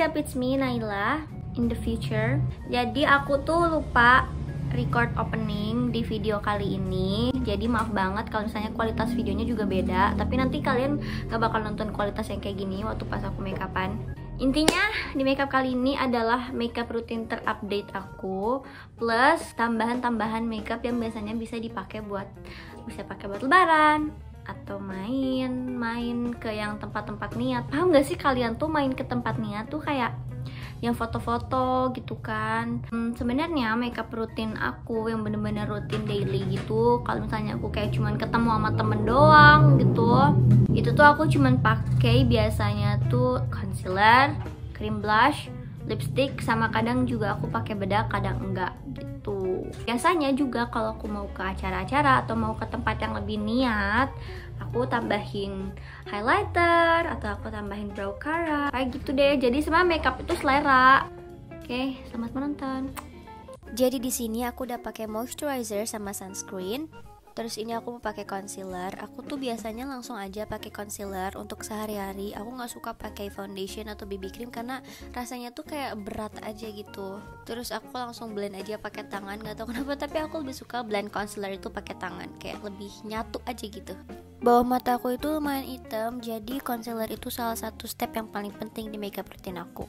siap, it's me Naila in the future. Jadi aku tuh lupa record opening di video kali ini. Jadi maaf banget kalau misalnya kualitas videonya juga beda. Tapi nanti kalian gak bakal nonton kualitas yang kayak gini waktu pas aku make upan. Intinya di makeup kali ini adalah makeup rutin terupdate aku plus tambahan-tambahan makeup yang biasanya bisa pakai buat lebaran atau main ke yang tempat-tempat niat. Paham gak sih kalian tuh main ke tempat niat tuh kayak yang foto-foto gitu kan. Sebenarnya makeup rutin aku yang bener-bener rutin daily gitu, kalau misalnya aku kayak cuman ketemu sama temen doang gitu, itu tuh aku cuman pakai biasanya tuh concealer, cream blush, lipstick, sama kadang juga aku pakai bedak, kadang enggak gitu. Biasanya juga kalau aku mau ke acara-acara atau mau ke tempat yang lebih niat, aku tambahin highlighter atau aku tambahin brow cara kayak gitu deh. Jadi sebenarnya makeup itu selera. Oke, selamat menonton. Jadi di sini aku udah pakai moisturizer sama sunscreen. Terus ini aku mau pakai concealer. Aku tuh biasanya langsung aja pakai concealer untuk sehari-hari. Aku nggak suka pakai foundation atau BB cream karena rasanya tuh kayak berat aja gitu. Terus aku langsung blend aja pakai tangan. Nggak tahu kenapa, tapi aku lebih suka blend concealer itu pakai tangan. Kayak lebih nyatu aja gitu. Bawah mata aku itu lumayan hitam, jadi concealer itu salah satu step yang paling penting di makeup rutin aku.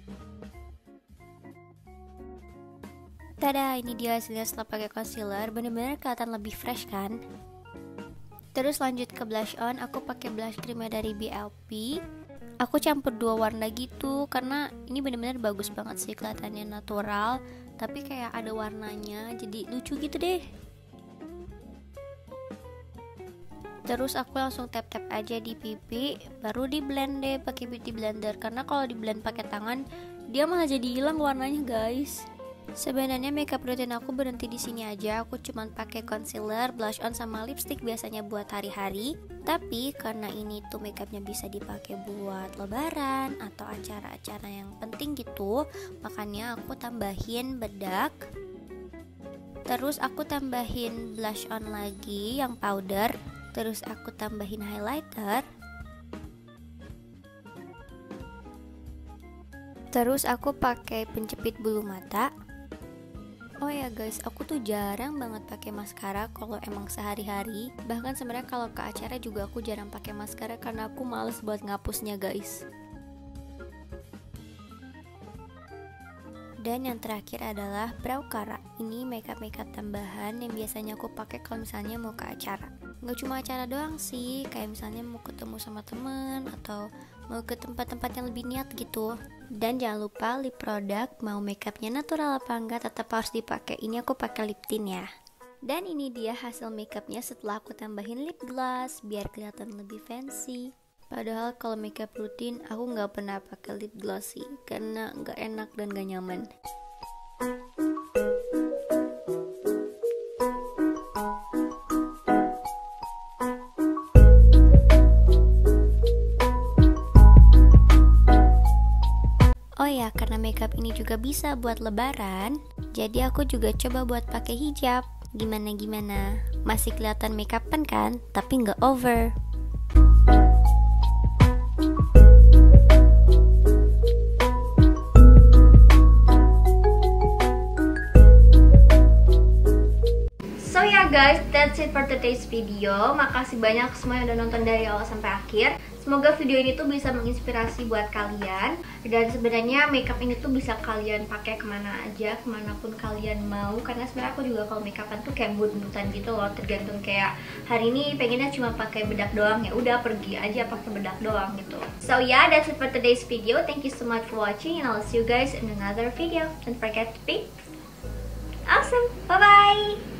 Tada, ini dia hasilnya setelah pakai concealer, bener-bener kelihatan lebih fresh kan? Terus lanjut ke blush on, aku pakai blush creamnya dari BLP. Aku campur dua warna gitu, karena ini bener-bener bagus banget sih, kelihatannya natural, tapi kayak ada warnanya, jadi lucu gitu deh. Terus aku langsung tap-tap aja di pipi, baru di blend deh pakai beauty blender, karena kalau di blend pakai tangan dia malah jadi hilang warnanya guys. Sebenarnya makeup rutin aku berhenti di sini aja. Aku cuman pakai concealer, blush on sama lipstick biasanya buat hari-hari. Tapi karena ini tuh makeupnya bisa dipakai buat lebaran atau acara-acara yang penting gitu, makanya aku tambahin bedak. Terus aku tambahin blush on lagi yang powder. Terus aku tambahin highlighter. Terus aku pakai penjepit bulu mata. Oh ya guys, aku tuh jarang banget pakai maskara kalau emang sehari-hari. Bahkan sebenarnya kalau ke acara juga aku jarang pakai maskara karena aku males buat ngapusnya guys. Dan yang terakhir adalah brow cara. Ini makeup tambahan yang biasanya aku pakai kalau misalnya mau ke acara. Nggak cuma acara doang sih, kayak misalnya mau ketemu sama temen atau mau ke tempat-tempat yang lebih niat gitu. Dan jangan lupa lip product, mau makeupnya natural apa enggak tetap harus dipakai. Ini aku pakai lip tint ya. Dan ini dia hasil makeupnya setelah aku tambahin lip gloss biar kelihatan lebih fancy. Padahal kalau makeup rutin aku nggak pernah pakai lip gloss sih, karena nggak enak dan nggak nyaman. Oh ya, karena makeup ini juga bisa buat lebaran, jadi aku juga coba buat pakai hijab. Gimana? Masih kelihatan makeupan kan? Tapi nggak over. So ya guys, that's it for today's video. Makasih banyak semua yang udah nonton dari awal sampai akhir. Semoga video ini tuh bisa menginspirasi buat kalian. Dan sebenarnya makeup ini tuh bisa kalian pakai kemana aja, kemanapun kalian mau. Karena sebenarnya aku juga kalau makeupan tuh kayak but-butan gitu loh. Tergantung kayak hari ini pengennya cuma pakai bedak doang, ya udah pergi aja pakai bedak doang gitu. So yeah, that's it for today's video. Thank you so much for watching and I'll see you guys in another video. Don't forget to be awesome. Bye bye.